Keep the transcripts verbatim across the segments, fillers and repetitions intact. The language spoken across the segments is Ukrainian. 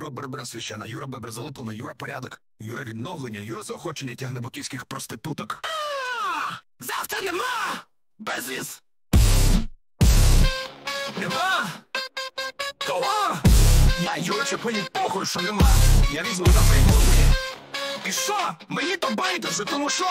Юра Бербера священа, Юра Бебер залуплено, Юра порядок, Юра відновлення, Юра заохочення тягне боківських проституток. Завтра нема! Безвіз! Нема! Кого? Я Юра Чепинін, похуй, що нема. Я візьму завтра й музики. І що? Мені то байдуже, тому що?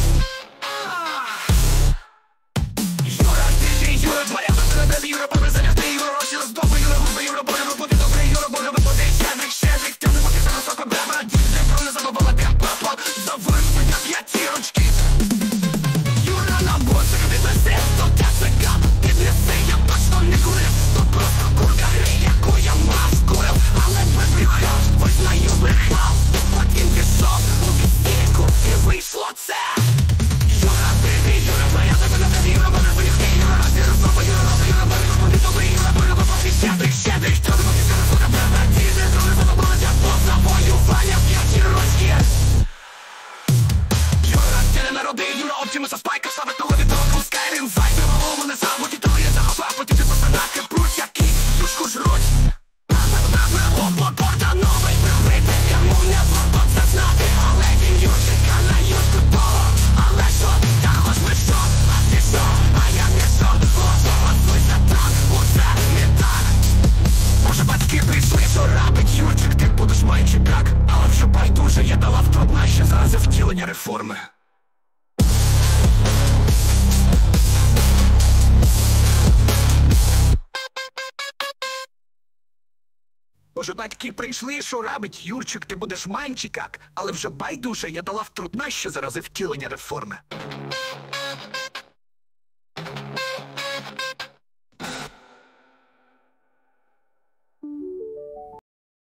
Юра, ти, ти, Юра, твоя без Юра, побезаня, ти, Юра, росі, роздоби, Юра, губи, Юра, Боже, роботи, добре, Юра, Боже, виходи, щедрик, щедрик, ти не можеш на високо, бреба, дійсно, про не забувала, ти, папа, завирвання п'ятірочки. Юра, на боці, від мистецтва, тяцика, підвіси, я точно не курив, тут просто курка гри, яку я мав, курив, але без гріха, визнаю брехав, потім пішов у пістіку, і вийшло це. Юра, ти, Юра, моя забина, Юра, мене виїхти, Юра, розі, розлопа, Юра, роби, Юра, мене виходи, добрий, Юра, Юра, виходи, щедрик, щедрик, що ти можеш на високо, бреба, дійсно, про не забувала, я позна воювання, п'ятірочки. Юра, ти не народи, Юра, Оптимуса Спайка, славить того від того, Скайрим, Вайбі, мого мене забуті, то я захопав, потім ти просто накипруть, які душку жруть. Облак новий привити, йому не було це знати, але він Юрчика на юрку того. Але що, я хоч би що, а ти що, а я не що, голосова звися так, усе не так. Може батьки прийшли, що робить Юрчик, ти будеш маючи так, але вже байдуже, я дала втрудна ще зараз втілення реформи. Боже, батьки прийшли, що робить Юрчик, ти будеш манчикак, але вже байдуже, я дала втрудна ще зарази втілення реформи.